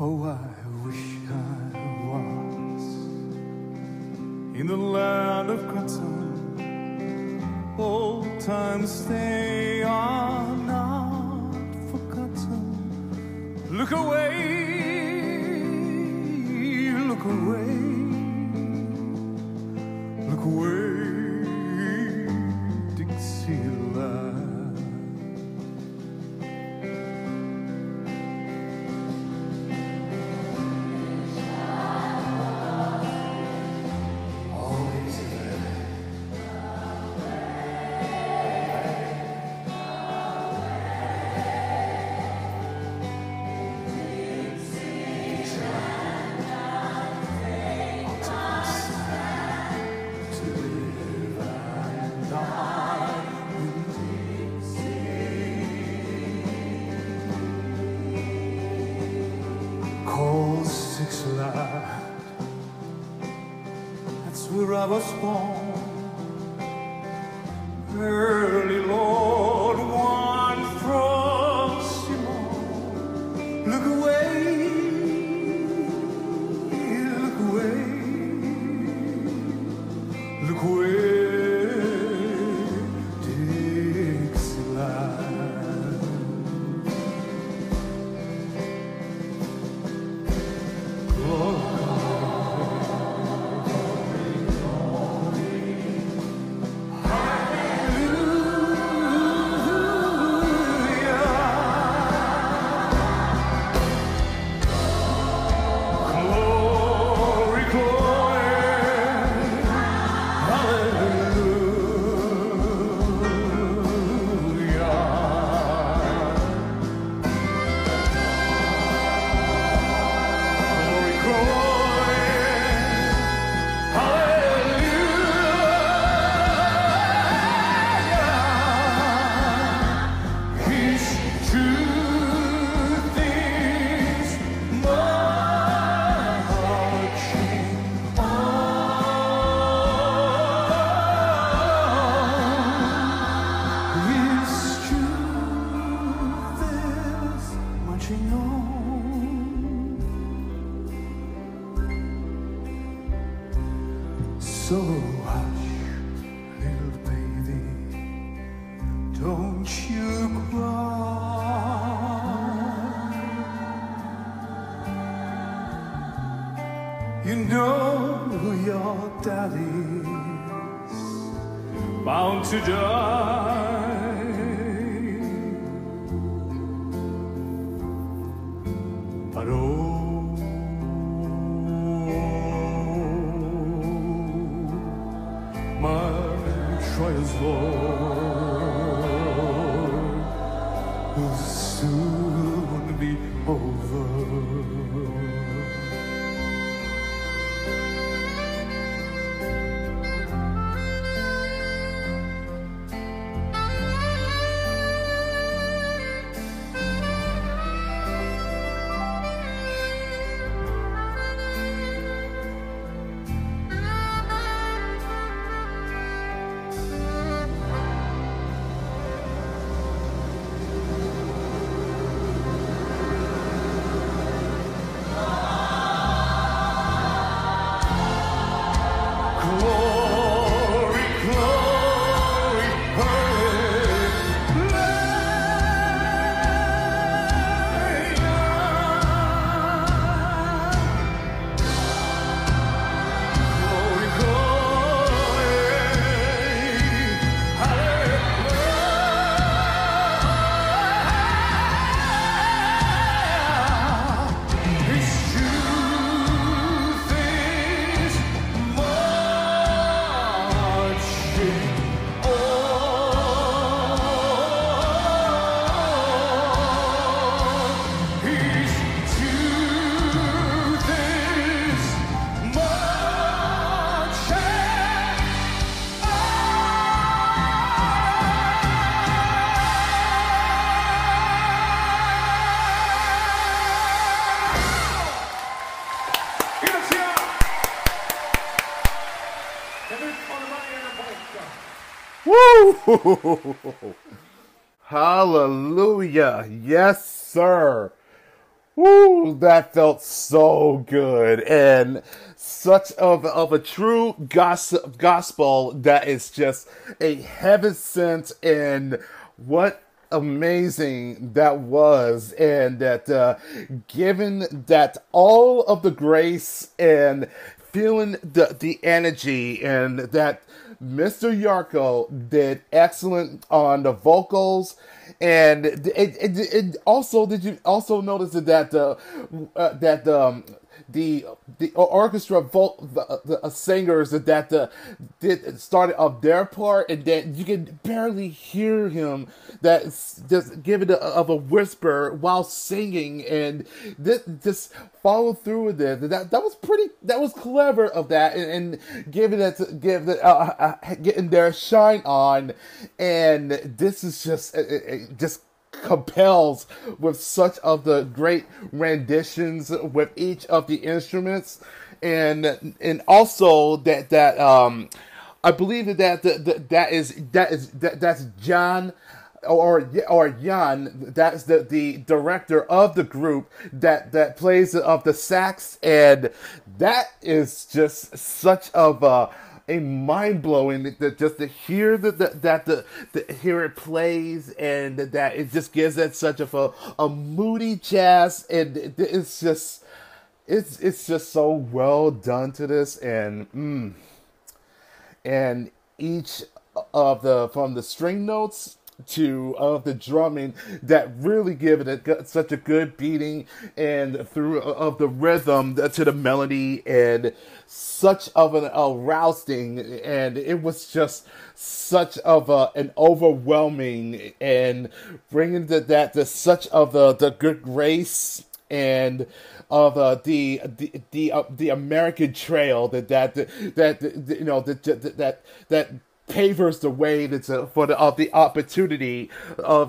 Oh, I wish I was in the land of cotton. Old times they are not forgotten. Look away, look away, look away, Dixieland. That's where I was born. Early Lord, one from Simon. Look away, look away, look away, Dixieland. So hush, little baby, don't you cry. You know your daddy's bound to die. But oh, my trials, Lord, will soon be over. Hallelujah. Yes, sir. Woo, that felt so good, and such of a true gospel that is just a heaven sent, and what amazing that was, and that given that all of the grace and feeling the energy, and that Mr. Yarko did excellent on the vocals. And it also, did you also notice that the orchestra the singers that did started off their part, and that you can barely hear him, that's just giving of a whisper while singing, and this just follow through with it. That was clever of that, and giving it to give the getting their shine on, and this is just compels with such of the great renditions with each of the instruments, and also that I believe that's John or Jan, that's the director of the group that plays of the sax, and that is just such of a mind blowing that just to hear the hear it plays, and that it just gives it such of a moody jazz, and it's just so well done to this, and each of the from the string notes to of the drumming that really give it such a good beating, and through of the rhythm to the melody, and such of an arousing, and it was just such of an overwhelming, and bringing that such of the good grace, and of the American trail that you know that pavers the way for the opportunity of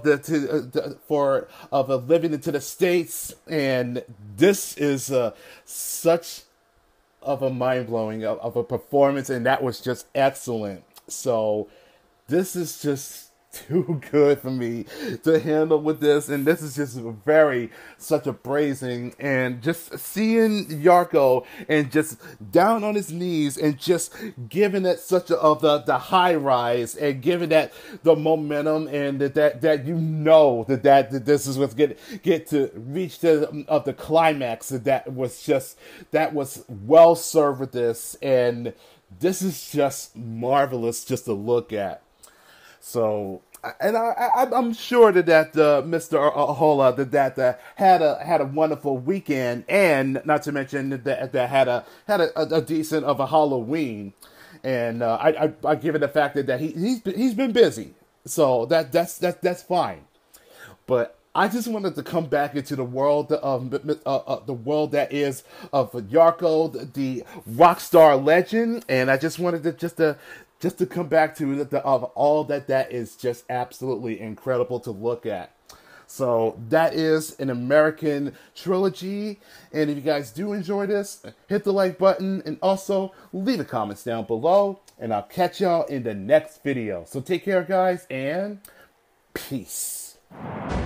living into the States, and this is such of a mind blowing of a performance, and that was just excellent. So this is just too good for me to handle with this, and this is just such a praising, and just seeing Yarko and just down on his knees and just giving it such of the high rise, and giving that the momentum, and that you know that this is what's get to reach the climax, that was well served with this, and this is just marvelous just to look at. So, and I'm sure that Mr. Ahola that had a wonderful weekend, and not to mention that had a decent of a Halloween, and I give it the fact that he's been busy, so that's fine. But I just wanted to come back into the world of the world that is of Yarko, the rock star legend, and I just wanted to just to come back to of all that is just absolutely incredible to look at. So that is an American trilogy, and if you guys do enjoy this, hit the like button, and also leave the comments down below, and I'll catch y'all in the next video. So take care, guys, and peace.